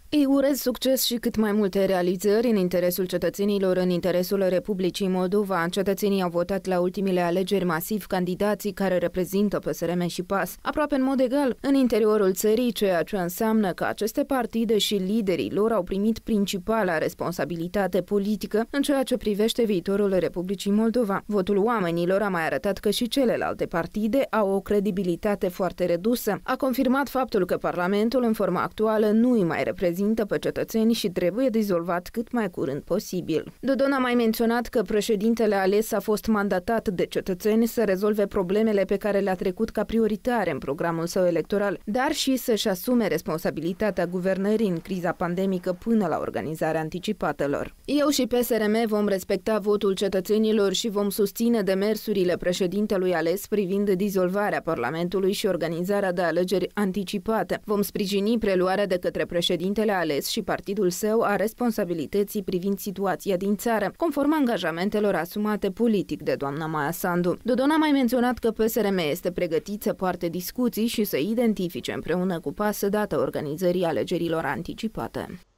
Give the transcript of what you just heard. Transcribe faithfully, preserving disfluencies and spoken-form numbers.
Îi urez succes și cât mai multe realizări în interesul cetățenilor, în interesul Republicii Moldova. Cetățenii au votat la ultimele alegeri masiv candidații care reprezintă P S R M și P A S, aproape în mod egal, în interiorul țării, ceea ce înseamnă că aceste partide și liderii lor au primit principala responsabilitate politică în ceea ce privește viitorul Republicii Moldova. Votul oamenilor a mai arătat că și celelalte partide au o credibilitate foarte redusă. A confirmat faptul că Parlamentul, în forma actuală, nu îi mai reprezintă pe cetățeni și trebuie dizolvat cât mai curând posibil. Dodon a mai menționat că președintele ales a fost mandatat de cetățeni să rezolve problemele pe care le-a trecut ca prioritare în programul său electoral, dar și să-și asume responsabilitatea guvernării în criza pandemică până la organizarea anticipatelor. Eu și P S R M vom respecta votul cetățenilor și vom susține demersurile președintelui ales privind dizolvarea Parlamentului și organizarea de alegeri anticipate. Vom sprijini preluarea de către președintele ales și partidul său a responsabilității privind situația din țară, conform angajamentelor asumate politic de doamna Maia Sandu. Dodon a mai menționat că P S R M este pregătit să poarte discuții și să identifice împreună cu P A S data organizării alegerilor anticipate.